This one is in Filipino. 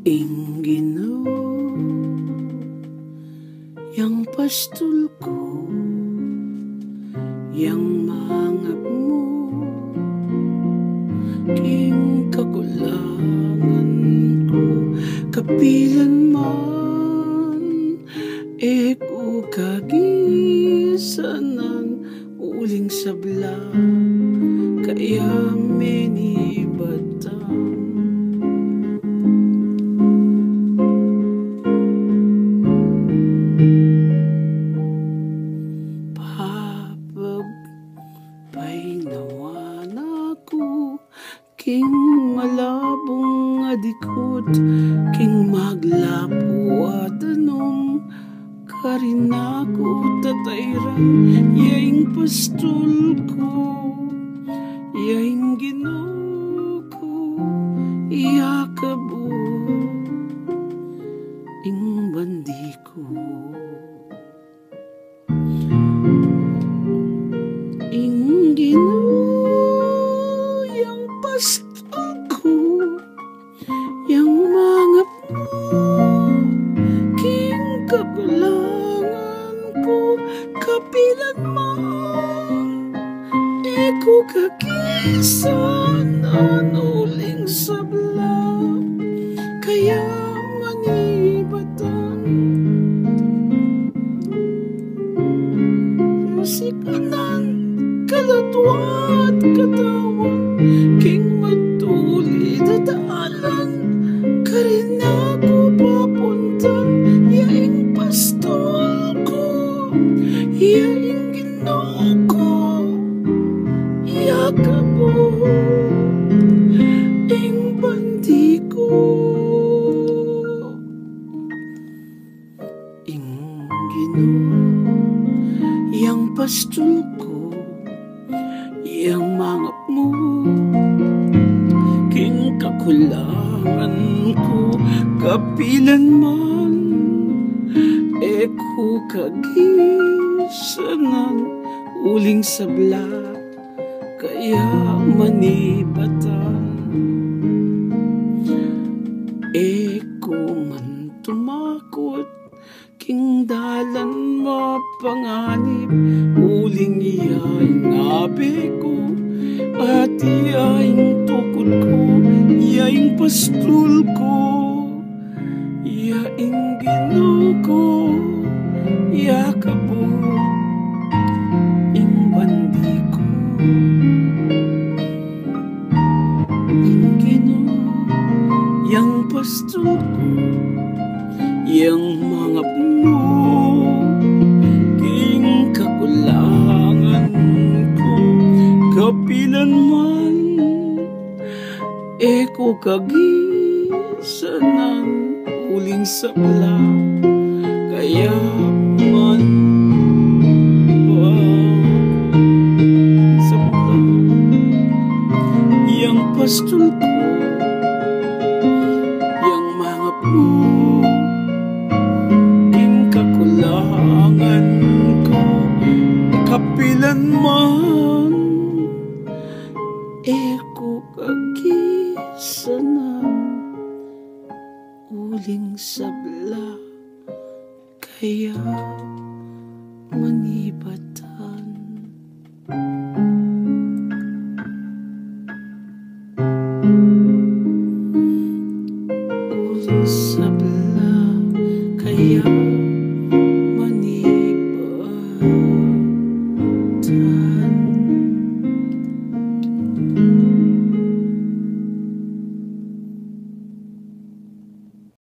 Inggino yang pastol ko, yang mangap mo, king kakulangan ko, kapilan man, eko kagisan ng uling sabla, kaya menibatan. Painawan ako, king malabong adikot, king maglapo at anong karin ako tatayran, yaing pastol ko, yaing Ginoo ko, iyakabo, ing bandi ko. Ginoo yang pastol ko, yang mangap mo, king kakulangan ko, kapilan mo, eko kagisan ang uling sabla, kaya manibatan. Musikanan kalatwat katawan, king matuli dadaanan, karin ako papuntan, yaing pastol ko, yaing Ginoo ko, yakabo, ing bandi ko. Ing Ginoo yang pastol ko, yang mangap mo, king kakulangan ko, kapilan man, eko kagisanan uling sabla, kaya manibatan. Eko man tumakot, king dalan mapanganib, uling iyaing abe ko, at iyaing tukod ko, iyaing pastol ko, iyaing Ginoo ko, yakabo, ing bandi ko. Ing Ginoo yang pastol ko, yang mangap mo, king kakulangan ko, kapilan man, eko kagisan ng uling sabla, kaya man sabla, yang pastol ko, yang mangap mo, kakulangan ko, kapilan man, eko kagisanan uling sabla, kaya manibatan.